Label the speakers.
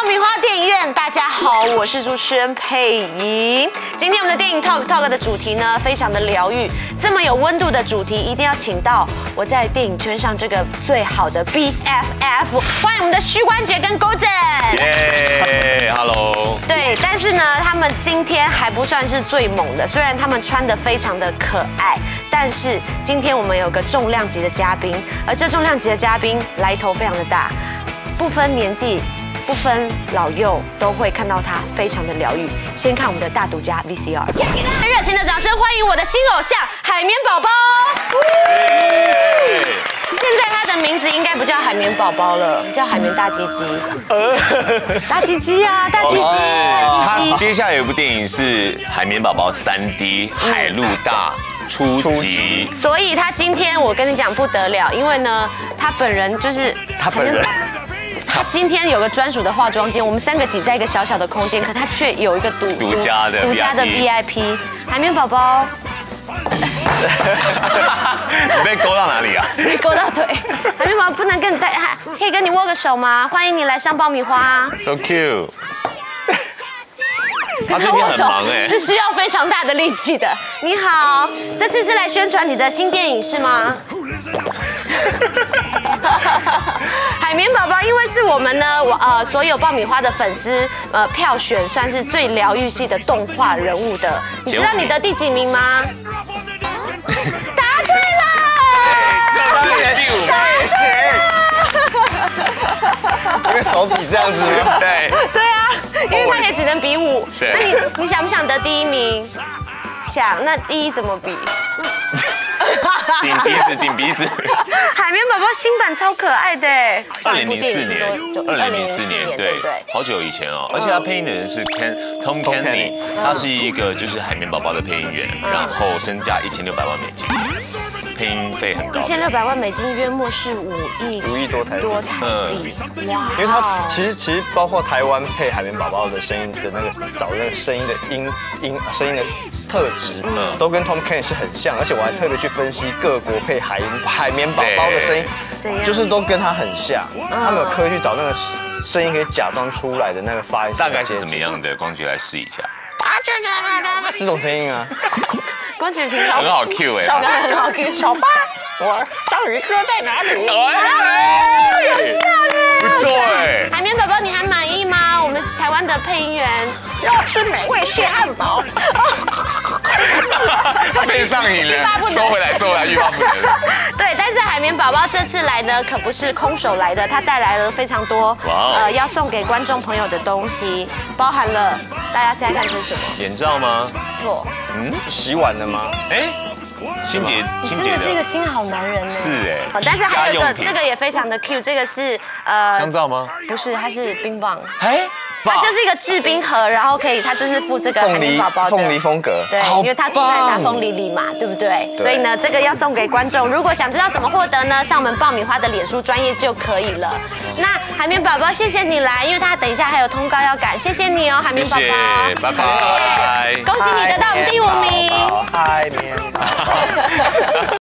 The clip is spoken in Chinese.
Speaker 1: 爆米花电影院，大家好，我是主持人佩莹。今天我们的电影 Talk 的主题呢，非常的疗愈，这么有温度的主题，一定要请到我在电影圈上这个最好的 BFF， 欢迎我们的膝关节跟勾子。
Speaker 2: 耶 ，Hello。
Speaker 1: 对，但是呢，他们今天还不算是最猛的，虽然他们穿得非常的可爱，但是今天我们有个重量级的嘉宾，而这重量级的嘉宾来头非常的大，不分年纪。不分老幼都会看到他，非常的疗愈。先看我们的大独家 VCR， 热情的掌声欢迎我的新偶像海绵宝宝。现在他的名字应该不叫海绵宝宝了，叫海绵大鸡鸡。大鸡鸡啊，大鸡鸡。
Speaker 2: 他接下来有一部电影是海绵宝宝3D 海陆大初级，
Speaker 1: 所以他今天我跟你讲不得了，因为呢，他本人就是
Speaker 2: 他本人。
Speaker 1: 他今天有个专属的化妆间，我们3个挤在一个小小的空间，可他却有一个独家的 VIP。海绵宝宝，
Speaker 2: 你被勾到哪里啊？
Speaker 1: 被勾到腿。海绵宝宝不能跟你带，可以跟你握个手吗？欢迎你来上爆米花。
Speaker 2: So cute。他最近很忙哎，
Speaker 1: 是需要非常大的力气的。你好，这次是来宣传你的新电影是吗？海绵宝宝，因为是我们呢，所有爆米花的粉丝票选算是最疗愈系的动画人物的。你知道你的第几名吗？答对了！
Speaker 2: 第5名，因为手比这样子，对。
Speaker 1: 对啊，因为他也只能比5。那你想不想得第1名？想，那第1怎么比？
Speaker 2: 顶鼻子。
Speaker 1: 海绵宝宝新版超可爱的
Speaker 2: ，2004年，对，好久以前哦。而且他配音的人是 Tom Kenny， 他是一个就是海绵宝宝的配音员，然后身价1600万美金，配音费很高。
Speaker 1: 1600万美金约莫是5亿多台币。哇！
Speaker 3: 因为他其实包括台湾配海绵宝宝的声音的那个找那个声音的声音的特质，都跟 Tom Kenny 是很像，而且我还特别去分析各国配海绵宝宝的声音，就是都跟他很像。他们有刻意去找那个声音可以假装出来的那个发音，
Speaker 2: 大概是怎么样的？光觉来试一下。
Speaker 3: 这种声音啊，
Speaker 1: 光觉挺
Speaker 2: 很好 Q 哎，
Speaker 1: 很好 Q。小八，
Speaker 3: 我章鱼哥在哪里？
Speaker 1: 有像哎，
Speaker 2: 不错哎。
Speaker 1: 海绵宝宝，你还满意吗？我们台湾的配音员
Speaker 4: 要吃美味蟹汉堡。
Speaker 2: 配上瘾了，收回来，欲罢不能。
Speaker 1: 对，但是海绵宝宝这次来呢，可不是空手来的，他带来了非常多要送给观众朋友的东西，包含了大家猜看这是什么？
Speaker 2: 眼罩吗？
Speaker 1: 错。
Speaker 3: 洗碗的吗？
Speaker 2: 哎，清洁
Speaker 1: 真的是一个新好男人呢。
Speaker 2: 是哎。
Speaker 1: 但是还有一个，这个也非常的 cute， 这个是
Speaker 2: 香皂吗？
Speaker 1: 不是，它是冰棒。
Speaker 2: 哎。
Speaker 1: 它就是一个制冰盒，然后可以，它就是附这个海绵宝宝的
Speaker 3: 凤梨风格，
Speaker 1: 对，因为它住在大风梨里嘛，对不对？所以呢，这个要送给观众。如果想知道怎么获得呢，上我们爆米花的脸书专页就可以了。那海绵宝宝，谢谢你来，因为他等一下还有通告要赶，谢谢你哦，海绵宝宝，
Speaker 2: 拜拜，
Speaker 1: 恭喜你得到我们第5名，
Speaker 3: 海绵宝宝。